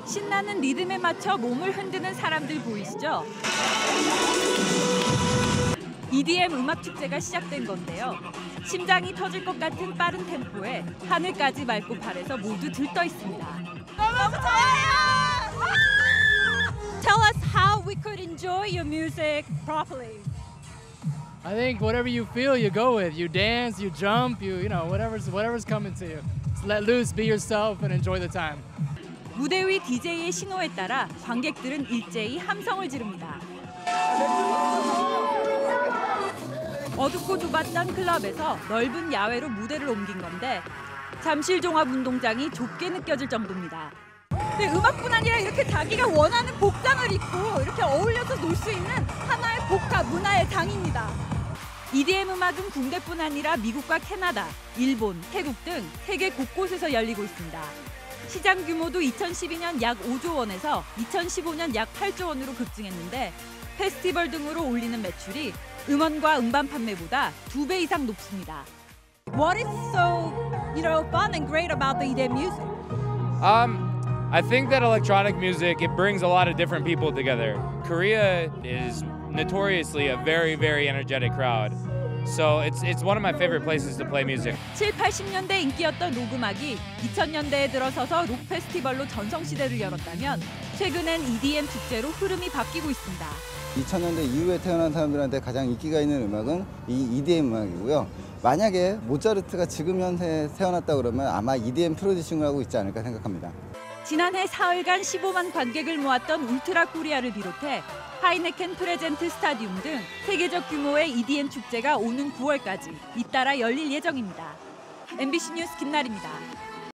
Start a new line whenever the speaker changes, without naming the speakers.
신나는 리듬에 맞춰 몸을 흔드는 사람들 보이시죠? EDM 음악 축제가 시작된 건데요. 심장이 터질 것 같은 빠른 템포에 하늘까지 맑고 발에서 모두 들떠 있습니다. 너무 좋아요! Tell us how we could enjoy your music properly.
I think whatever you feel, you go with. You dance, you jump, you know, whatever's coming to you. Just let loose, be yourself, and enjoy the time.
무대 위 DJ의 신호에 따라 관객들은 일제히 함성을 지릅니다. 어둡고 좁았던 클럽에서 넓은 야외로 무대를 옮긴 건데 잠실종합운동장이 좁게 느껴질 정도입니다. 근데 음악뿐 아니라 이렇게 자기가 원하는 복장을 입고 이렇게 어울려서 놀 수 있는 하나의 복합 문화의 장입니다. EDM 음악은 국내뿐 아니라 미국과 캐나다, 일본, 태국 등 세계 곳곳에서 열리고 있습니다. 시장 규모도 2012년 약 5조 원에서 2015년 약 8조 원으로 급증했는데 페스티벌 등으로 올리는 매출이 음원과 음반 판매보다 2배 이상 높습니다. What is so, fun and great about the EDM music?
I think that electronic music, it brings a lot of different people together. Korea is notoriously a very, very energetic crowd. So it's one of my favorite places to play music.
7, 80년대 인기였던 록 음악이 2000년대에 들어서서 록 페스티벌로 전성시대를 열었다면 최근엔 EDM 축제로 흐름이 바뀌고 있습니다.
2000년대 이후에 태어난 사람들한테 가장 인기가 있는 음악은 이 EDM 음악이고요. 만약에 모차르트가 지금 현세에 태어났다 그러면 아마 EDM 프로듀싱을 하고 있지 않을까 생각합니다.
지난해 사흘간 15만 관객을 모았던 울트라 코리아를 비롯해 하이네켄 프레젠트 스타디움 등 세계적 규모의 EDM 축제가 오는 9월까지 잇따라 열릴 예정입니다. MBC 뉴스 김나리입니다.